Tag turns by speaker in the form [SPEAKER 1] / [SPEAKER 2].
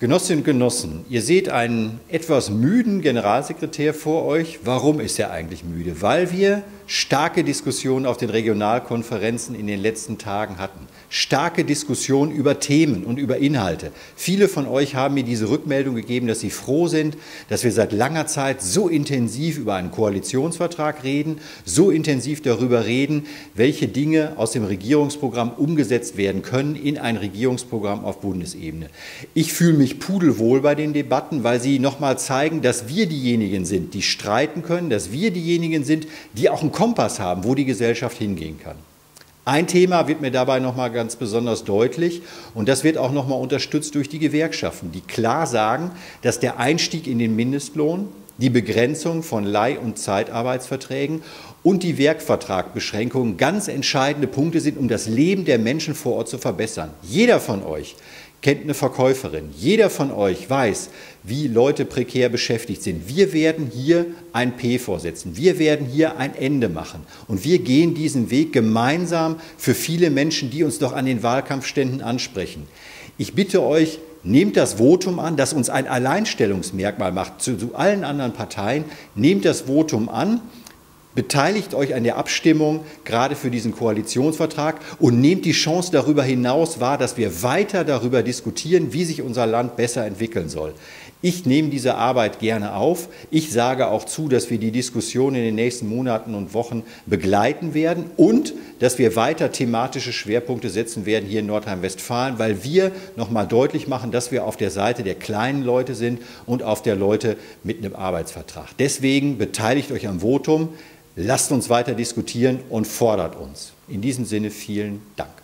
[SPEAKER 1] Genossinnen und Genossen, ihr seht einen etwas müden Generalsekretär vor euch. Warum ist er eigentlich müde? Weil wir starke Diskussionen auf den Regionalkonferenzen in den letzten Tagen hatten. Starke Diskussionen über Themen und über Inhalte. Viele von euch haben mir diese Rückmeldung gegeben, dass sie froh sind, dass wir seit langer Zeit so intensiv über einen Koalitionsvertrag reden, so intensiv darüber reden, welche Dinge aus dem Regierungsprogramm umgesetzt werden können in ein Regierungsprogramm auf Bundesebene. Ich fühle mich pudelwohl bei den Debatten, weil sie nochmal zeigen, dass wir diejenigen sind, die streiten können, dass wir diejenigen sind, die auch einen Kompass haben, wo die Gesellschaft hingehen kann. Ein Thema wird mir dabei nochmal ganz besonders deutlich und das wird auch nochmal unterstützt durch die Gewerkschaften, die klar sagen, dass der Einstieg in den Mindestlohn, die Begrenzung von Leih- und Zeitarbeitsverträgen und die Werkvertragbeschränkungen ganz entscheidende Punkte sind, um das Leben der Menschen vor Ort zu verbessern. Jeder von euch kennt eine Verkäuferin. Jeder von euch weiß, wie Leute prekär beschäftigt sind. Wir werden hier ein P vorsetzen. Wir werden hier ein Ende machen. Und wir gehen diesen Weg gemeinsam für viele Menschen, die uns doch an den Wahlkampfständen ansprechen. Ich bitte euch, nehmt das Votum an, das uns ein Alleinstellungsmerkmal macht zu allen anderen Parteien. Nehmt das Votum an. Beteiligt euch an der Abstimmung, gerade für diesen Koalitionsvertrag, und nehmt die Chance darüber hinaus wahr, dass wir weiter darüber diskutieren, wie sich unser Land besser entwickeln soll. Ich nehme diese Arbeit gerne auf. Ich sage auch zu, dass wir die Diskussion in den nächsten Monaten und Wochen begleiten werden und dass wir weiter thematische Schwerpunkte setzen werden hier in Nordrhein-Westfalen, weil wir nochmal deutlich machen, dass wir auf der Seite der kleinen Leute sind und auf der Leute mit einem Arbeitsvertrag. Deswegen beteiligt euch am Votum. Lasst uns weiter diskutieren und fordert uns. In diesem Sinne vielen Dank.